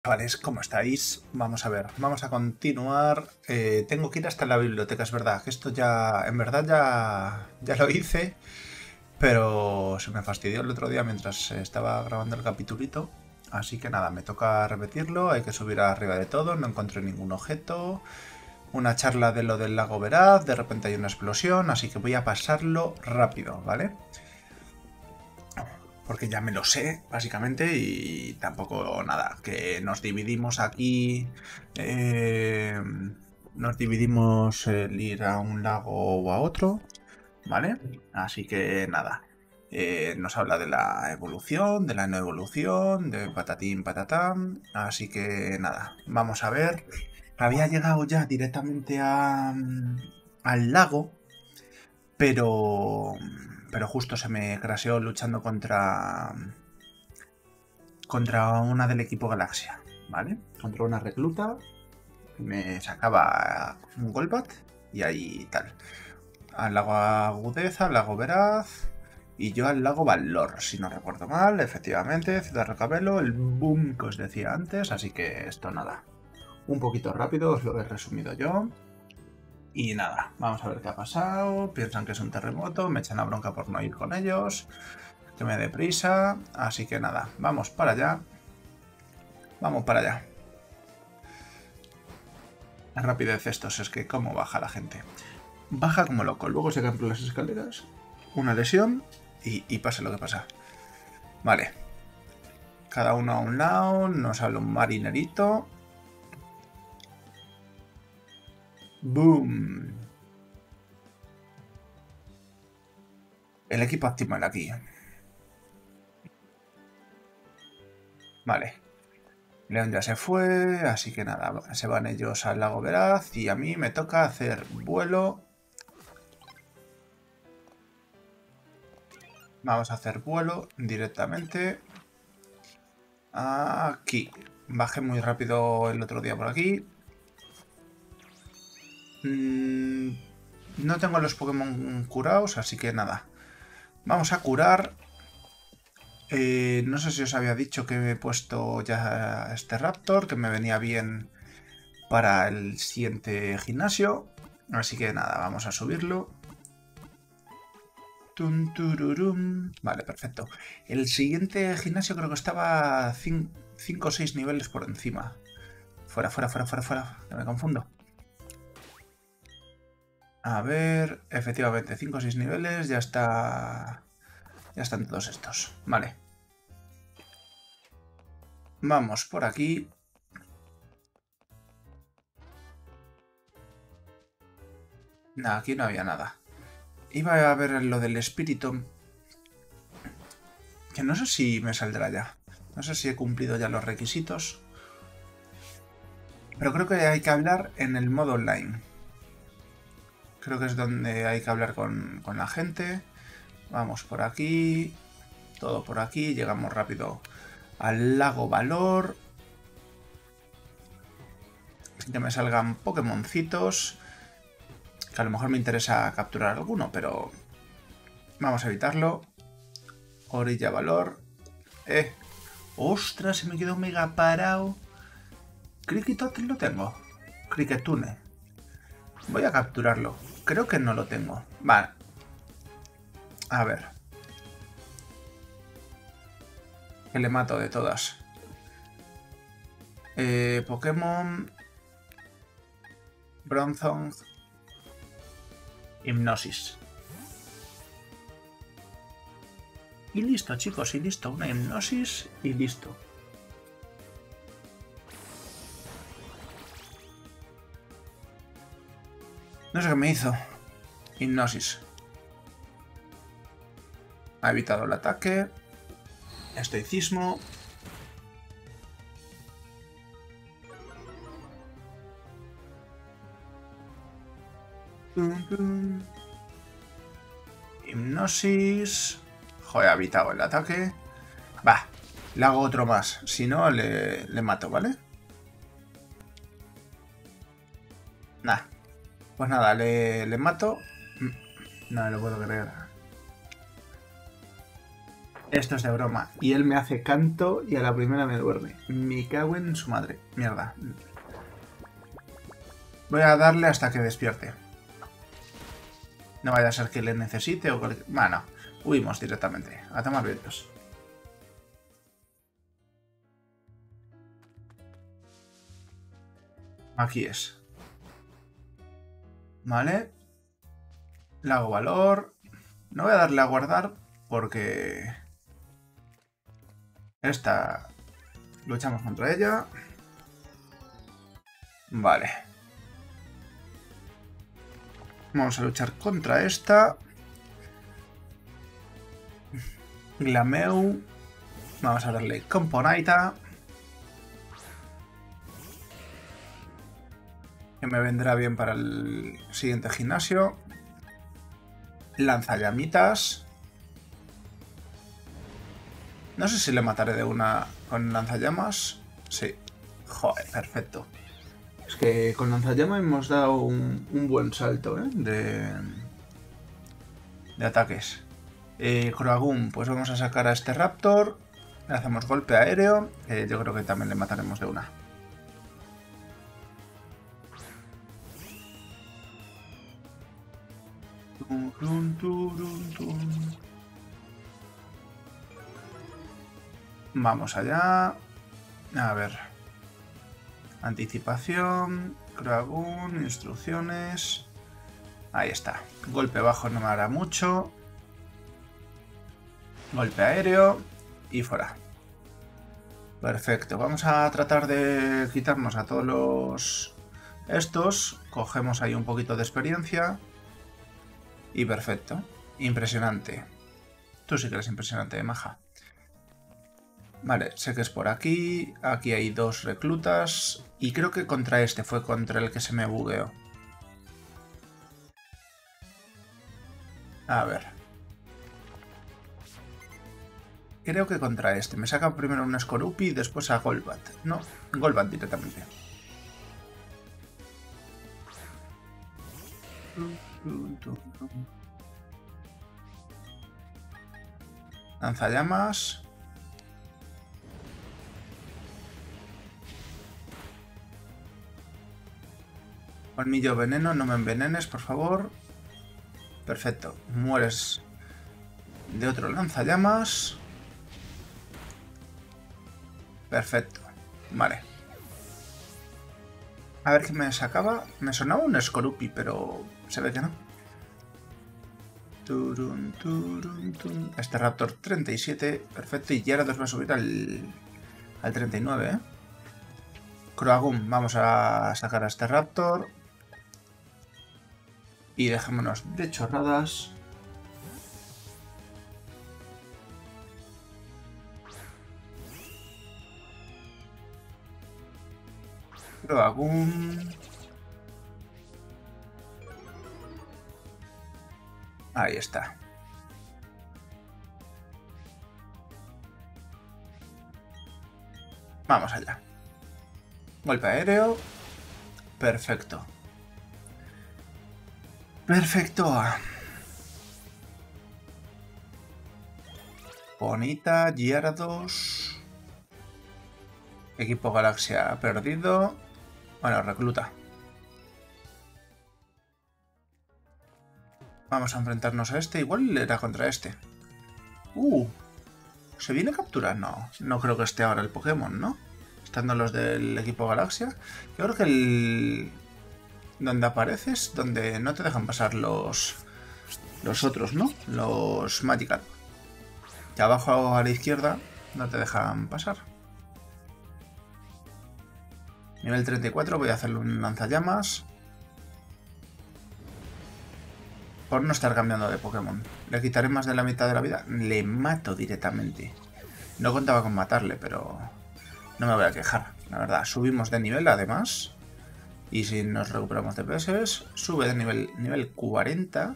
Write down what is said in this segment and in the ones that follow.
Chavales, ¿cómo estáis? Vamos a ver, vamos a continuar. Tengo que ir hasta la biblioteca, es verdad, que esto ya, en verdad ya lo hice, pero se me fastidió el otro día mientras estaba grabando el capitulito. Así que nada, me toca repetirlo, hay que subir arriba de todo, no encontré ningún objeto. Una charla de lo del lago Veraz, de repente hay una explosión, así que voy a pasarlo rápido, ¿vale? Porque ya me lo sé, básicamente, y tampoco nada, que nos dividimos aquí, nos dividimos el ir a un lago o a otro, ¿vale? Así que nada, nos habla de la evolución, de la no evolución, de patatín patatán, así que nada, vamos a ver. Había llegado ya directamente al lago, pero justo se me craseó luchando contra una del equipo Galaxia, ¿vale? Contra una recluta que me sacaba un Golbat y ahí tal. Al lago Agudeza, al lago Veraz y yo al lago Valor, si no recuerdo mal, efectivamente, Ciudad Recabelo, el boom que os decía antes, así que esto nada. Un poquito rápido, os lo he resumido yo. Y nada, vamos a ver qué ha pasado. Piensan que es un terremoto, me echan la bronca por no ir con ellos. Que me dé prisa. Así que nada, vamos para allá. Vamos para allá. La rapidez estos, es que cómo baja la gente. Baja como loco, luego se caen por las escaleras. Una lesión y pasa lo que pasa. Vale. Cada uno a un lado, nos sale un marinerito. ¡Boom! El equipo optimal aquí. Vale. León ya se fue, así que nada, se van ellos al lago Veraz y a mí me toca hacer vuelo. Vamos a hacer vuelo directamente. Aquí. Bajé muy rápido el otro día por aquí. No tengo los Pokémon curados, así que nada. Vamos a curar. No sé si os había dicho que he puesto ya este Raptor, que me venía bien para el siguiente gimnasio. Así que nada, vamos a subirlo. Vale, perfecto. El siguiente gimnasio creo que estaba 5 o 6 niveles por encima. Fuera, fuera, fuera, fuera, fuera. Que me confundo. A ver, efectivamente, 5 o 6 niveles, ya está. Ya están todos estos. Vale. Vamos por aquí. Nah, aquí no había nada. Iba a ver lo del espíritu. Que no sé si me saldrá ya. No sé si he cumplido ya los requisitos. Pero creo que hay que hablar en el modo online. Creo que es donde hay que hablar con la gente. Vamos por aquí. Todo por aquí. Llegamos rápido al lago Valor. Que me salgan Pokémoncitos. Que a lo mejor me interesa capturar alguno, pero vamos a evitarlo. Orilla Valor. ¡Ostras! Se me quedó mega parado. Cricketote lo tengo. Cricketune. Voy a capturarlo. Creo que no lo tengo. Vale. A ver. Que le mato de todas. Pokémon. Bronzong. Hipnosis. Y listo, chicos, y listo. Una hipnosis y listo. No sé qué me hizo. Hipnosis. Ha evitado el ataque. Estoicismo. Hipnosis. Joder, ha evitado el ataque. Va, le hago otro más. Si no, le mato, ¿vale? Nah. Pues nada, le mato. No me lo puedo creer. Esto es de broma. Y él me hace canto y a la primera me duerme. Me cago en su madre. Mierda. Voy a darle hasta que despierte. No vaya a ser que le necesite o cualquier... Bueno, huimos directamente. A tomar vientos. Aquí es. Vale. Le hago valor. No voy a darle a guardar porque... Esta... Luchamos contra ella. Vale. Vamos a luchar contra esta. Glameu. Vamos a darle Componaita. Que me vendrá bien para el siguiente gimnasio. Lanzallamitas. No sé si le mataré de una con lanzallamas. Sí. Joder, perfecto. Es que con lanzallamas hemos dado un buen salto, ¿eh? De ataques. Croagum, pues vamos a sacar a este Raptor. Le hacemos golpe aéreo. Yo creo que también le mataremos de una. Vamos allá. A ver. Anticipación. Croagum, instrucciones. Ahí está. Golpe bajo no me hará mucho. Golpe aéreo. Y fuera. Perfecto. Vamos a tratar de quitarnos a todos los... estos. Cogemos ahí un poquito de experiencia. Y perfecto. Impresionante. Tú sí que eres impresionante, maja. Vale, sé que es por aquí. Aquí hay dos reclutas. Y creo que contra este fue contra el que se me bugueó. A ver. Creo que contra este. Me saca primero un Skorupi y después a Golbat. No, Golbat directamente. Lanzallamas. Colmillo veneno, no me envenenes, por favor. Perfecto. Mueres de otro lanzallamas. Perfecto. Vale. A ver qué me sacaba. Me sonaba un Skorupi, pero se ve que no. Turun, turun, turun. Este Raptor 37. Perfecto. Y Gyarados va a subir al 39, ¿eh? Croagum. Vamos a sacar a este Raptor. Y dejémonos de chorradas. Croagum. Ahí está. Vamos allá. Golpe aéreo. Perfecto. Perfecto. Bonita, Gyarados. Equipo Galaxia perdido. Bueno, recluta. Vamos a enfrentarnos a este. Igual era contra este. ¿Se viene a capturar? No, no creo que esté ahora el Pokémon, ¿no? Estando los del equipo Galaxia. Yo creo que el... donde apareces, donde no te dejan pasar los otros, ¿no? Los Magikarp. Que abajo a la izquierda no te dejan pasar. Nivel 34, voy a hacerle un lanzallamas. Por no estar cambiando de Pokémon. Le quitaré más de la mitad de la vida. Le mato directamente. No contaba con matarle, pero no me voy a quejar. La verdad, subimos de nivel además. Y si nos recuperamos de PS, sube de nivel 40.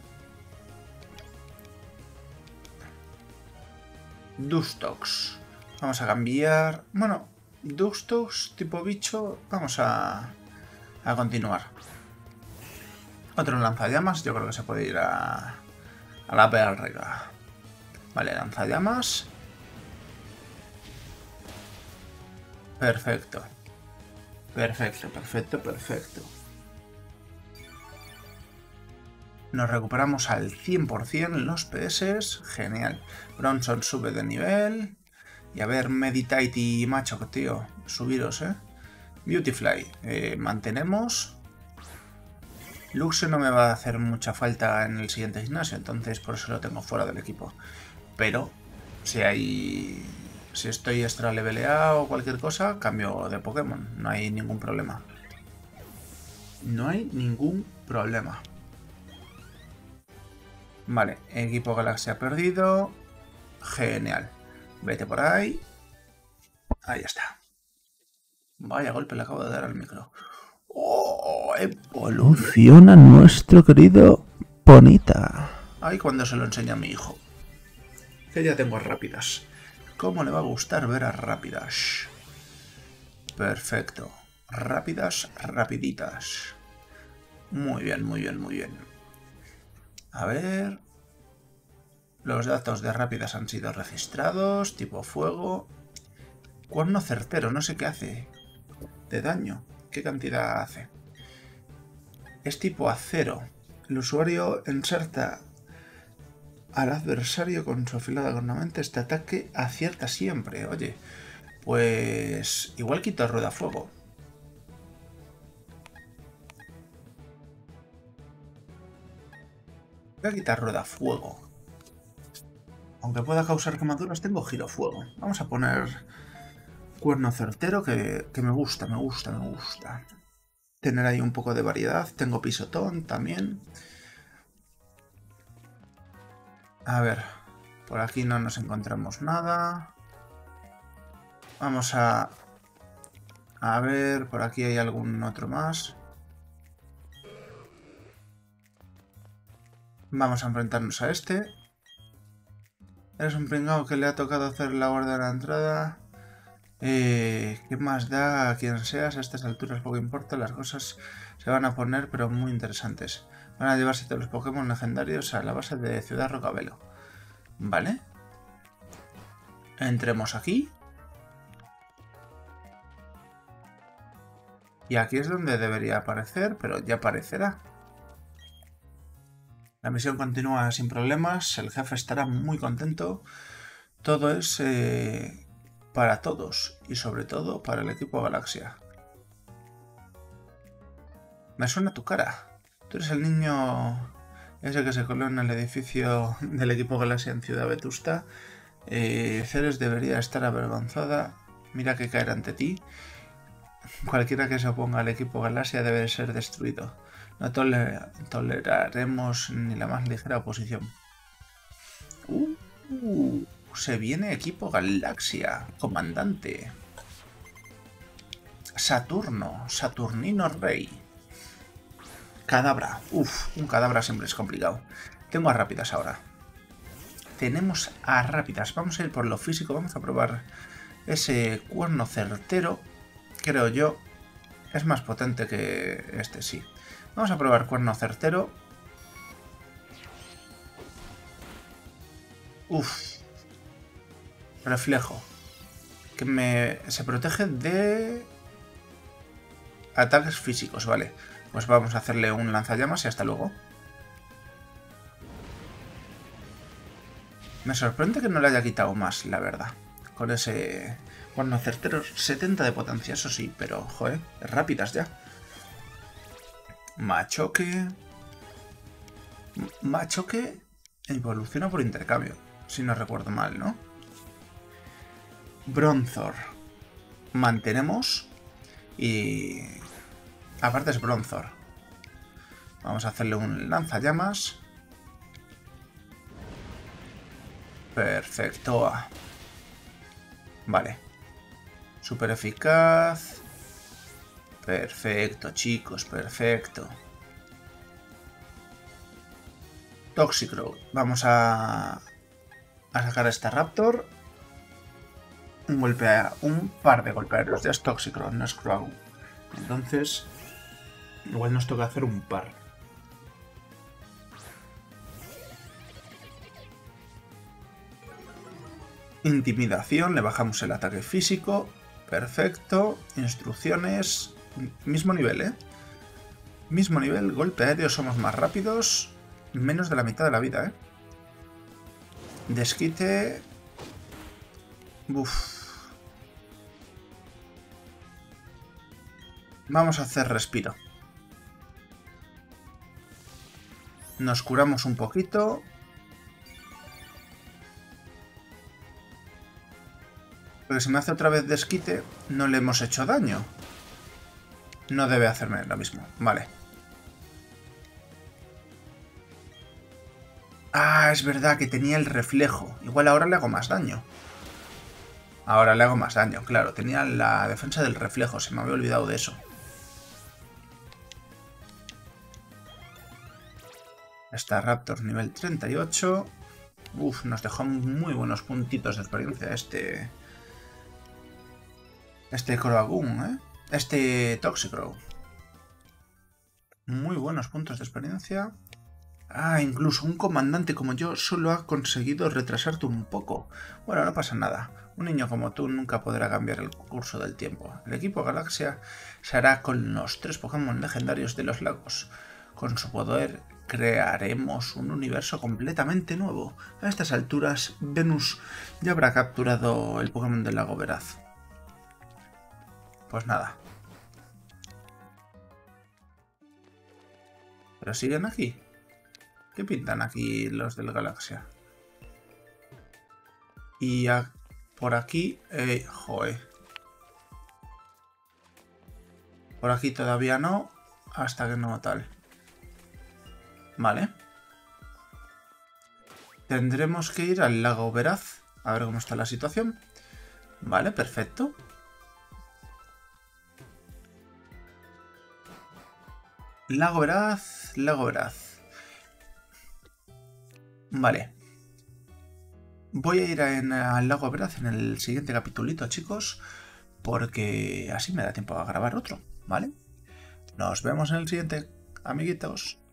Dustox. Vamos a cambiar... Bueno, Dustox tipo bicho. Vamos a continuar. Otro lanzallamas. Yo creo que se puede ir a la perrega. Vale, lanzallamas. Perfecto. Perfecto, perfecto, perfecto. Nos recuperamos al 100% los PS. Genial. Bronson sube de nivel. Y a ver, Meditate y Macho, tío. Subiros, Beautyfly. Mantenemos. Luxe no me va a hacer mucha falta en el siguiente gimnasio, entonces por eso lo tengo fuera del equipo. Pero si estoy extra leveleado o cualquier cosa, cambio de Pokémon. No hay ningún problema. No hay ningún problema. Vale, equipo Galaxia perdido. Genial. Vete por ahí. Ahí está. Vaya golpe le acabo de dar al micro. ¡Oh! Evoluciona nuestro querido Ponyta. Ay, cuando se lo enseña a mi hijo. Que ya tengo a Rápidas. ¿Cómo le va a gustar ver a Rápidas? Perfecto. Rápidas, rapiditas. Muy bien, muy bien, muy bien. A ver... Los datos de Rápidas han sido registrados. Tipo fuego. Cuerno certero, no sé qué hace. De daño. ¿Qué cantidad hace? Es tipo acero. El usuario inserta al adversario con su afilada cornamenta. Este ataque acierta siempre. Oye, pues igual quito rueda fuego. Voy a quitar rueda fuego. Aunque pueda causar quemaduras, tengo giro fuego. Vamos a poner cuerno certero que me gusta, me gusta, me gusta. Tener ahí un poco de variedad. Tengo pisotón también. A ver, por aquí no nos encontramos nada. Vamos a ver, por aquí hay algún otro más. Vamos a enfrentarnos a este. Eres un pringao que le ha tocado hacer la guardia de la entrada. ¿Qué más da a quien seas? A estas alturas poco importa, las cosas se van a poner pero muy interesantes. Van a llevarse todos los Pokémon legendarios a la base de Ciudad Rocabelo. Vale. Entremos aquí. Y aquí es donde debería aparecer, pero ya aparecerá. La misión continúa sin problemas, el jefe estará muy contento. Todo es para todos y sobre todo para el equipo Galaxia. Me suena tu cara. Tú eres el niño ese que se coló en el edificio del equipo Galaxia en Ciudad Vetusta. Ceres debería estar avergonzada. Mira que caer ante ti. Cualquiera que se oponga al equipo Galaxia debe ser destruido. No toleraremos ni la más ligera oposición. Se viene equipo Galaxia, comandante. Saturno, Saturnino Rey. Cadabra. Un Cadabra siempre es complicado. Tengo a Rápidas ahora. Tenemos a Rápidas. Vamos a ir por lo físico. Vamos a probar ese cuerno certero. Creo yo. Es más potente que este, sí. Vamos a probar cuerno certero. Reflejo. Que se protege de ataques físicos, vale. Pues vamos a hacerle un lanzallamas y hasta luego. Me sorprende que no le haya quitado más, la verdad. Con ese cuerno certero, 70 de potencia, eso sí, pero, joder, Rápidas ya. Machoque. Machoque evoluciona por intercambio, si no recuerdo mal, ¿no? Bronzor. Mantenemos. Y... aparte es Bronzor. Vamos a hacerle un lanzallamas. Perfecto. Vale. Súper eficaz. Perfecto, chicos, perfecto. Toxicroak. Vamos a sacar a este Raptor. Un par de golpeaderos. Ya es Toxicroak, no es Crow. Entonces, igual nos toca hacer un par. Intimidación, le bajamos el ataque físico. Perfecto. Instrucciones. Mismo nivel, ¿eh? Mismo nivel. Golpe aéreo, somos más rápidos. Menos de la mitad de la vida, ¿eh? Desquite. Uf. Vamos a hacer respiro. Nos curamos un poquito. Porque si me hace otra vez desquite, no le hemos hecho daño. No debe hacerme lo mismo. Vale. Ah, es verdad que tenía el reflejo. Igual ahora le hago más daño. Ahora le hago más daño, claro. Tenía la defensa del reflejo. Se me había olvidado de eso. Esta Raptor nivel 38. Uf, nos dejó muy buenos puntitos de experiencia este Croagun, ¿eh? Este Toxicrow. Muy buenos puntos de experiencia. Ah, incluso un comandante como yo solo ha conseguido retrasarte un poco. Bueno, no pasa nada. Un niño como tú nunca podrá cambiar el curso del tiempo. El equipo Galaxia se hará con los 3 Pokémon legendarios de los lagos. Con su poder crearemos un universo completamente nuevo. A estas alturas, Venus ya habrá capturado el Pokémon del lago Veraz. Pues nada. ¿Pero siguen aquí? ¿Qué pintan aquí los del Galaxia? Y por aquí... joder. Por aquí todavía no. Hasta que no tal. Vale. Tendremos que ir al lago Veraz. A ver cómo está la situación. Vale, perfecto. Lago Veraz, Lago Veraz. Vale. Voy a ir al Lago Veraz en el siguiente capitulito, chicos. Porque así me da tiempo a grabar otro, ¿vale? Nos vemos en el siguiente, amiguitos.